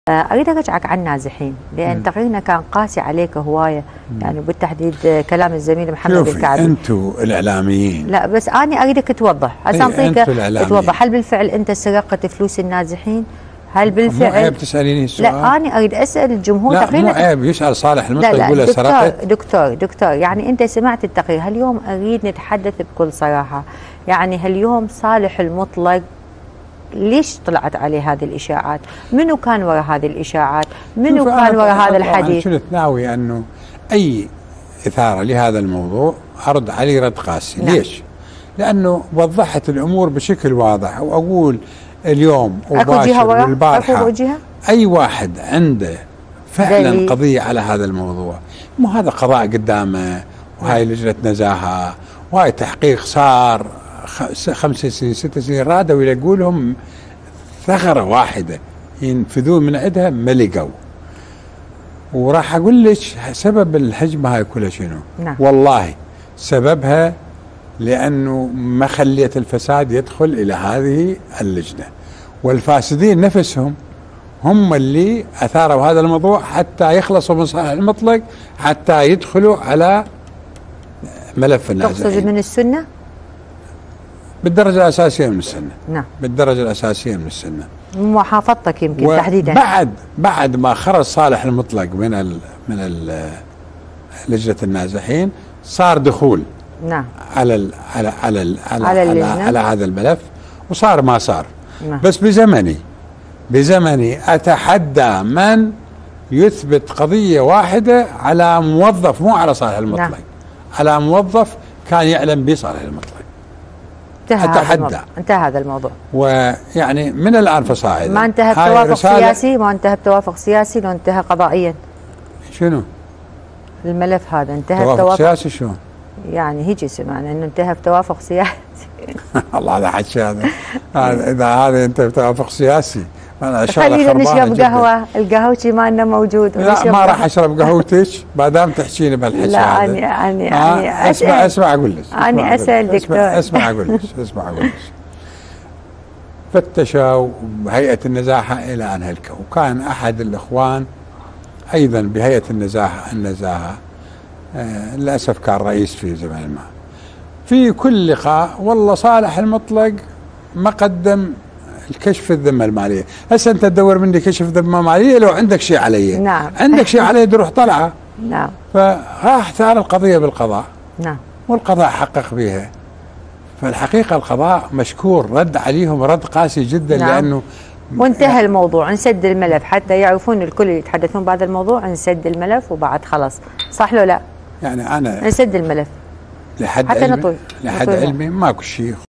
اريد ارجعك عن النازحين لان تقريرنا كان قاسي عليك هوايه يعني بالتحديد كلام الزميل محمد الكعبي. انتم الاعلاميين لا بس انا اريدك توضح هسه اعطيك توضح، هل بالفعل انت سرقت فلوس النازحين؟ هل بالفعل؟ مو عيب تساليني السؤال. لا انا اريد اسال الجمهور. لا مو عيب يسال صالح المطلق يقول له سرقت. دكتور يعني انت سمعت التقرير، هاليوم اريد نتحدث بكل صراحه، يعني هاليوم صالح المطلق ليش طلعت عليه هذه الاشاعات؟ منو كان وراء هذه الاشاعات؟ منو كان وراء هذا الحديث؟ أنا كنت ناوي انه اي اثاره لهذا الموضوع ارد عليه رد قاسي. نعم. ليش؟ لانه وضحت الامور بشكل واضح، واقول اليوم وباشر والبارحه اي واحد عنده فعلا قضيه على هذا الموضوع، مو هذا قضاء قدامه وهاي لجنه نزاهه وهاي تحقيق صار 5 سنين 6 سنين، رادوا يلقوا لهم ثغره واحده ينفذون من عندها ما لقوا. وراح اقول لك سبب الهجمه هاي كلها شنو؟ نعم. والله سببها لانه ما خليت الفساد يدخل الى هذه اللجنه، والفاسدين نفسهم هم اللي اثاروا هذا الموضوع حتى يخلصوا من صالح المطلق، حتى يدخلوا على ملف النازحين. تقصد من السنه؟ بالدرجة الأساسية من السنة. نعم. بالدرجة الأساسية من السنة. محافظتك يمكن تحديدا. بعد ما خرج صالح المطلق من لجنة النازحين صار دخول. نعم. على هذا الملف، وصار ما صار. نعم. بس بزمني أتحدى من يثبت قضية واحدة على موظف، مو على صالح المطلق. نعم. على موظف كان يعلم بصالح المطلق. انتهى هذا الموضوع. ويعني من الان فصاعدا ما انتهى بتوافق سياسي، ما انتهى بتوافق سياسي، لو انتهى قضائيا. شنو؟ الملف هذا انتهى بتوافق سياسي شلون؟ يعني هيجي سمعنا انه انتهى بتوافق سياسي. الله هذا حكي هذا. اذا هذا انت بتوافق سياسي خلينا نشرب قهوه، القهوتي مالنا موجود. لا ما راح اشرب قهوتك ما دام تحكيني بهالحكي. لا اني اسمع اقول لك. اني اسال دكتور. اسمع اقول لك. فتشوا هيئه النزاهه الى ان هلكوا، وكان احد الاخوان ايضا بهيئه النزاهه للاسف كان رئيس في زمان ما. في كل لقاء والله صالح المطلق ما قدم الكشف الذمه الماليه، هسه انت تدور مني كشف ذمه ماليه لو عندك شيء علي. نعم. عندك شيء علي تروح طلعه. نعم. فراح ثار القضيه بالقضاء. نعم. والقضاء حقق بها. فالحقيقه القضاء مشكور رد عليهم رد قاسي جدا. نعم. لانه وانتهى الموضوع، نسد الملف حتى يعرفون الكل يتحدثون بهذا الموضوع، نسد الملف وبعد خلاص، صح لو لا؟ يعني انا نسد الملف لحد علمي ماكو شيء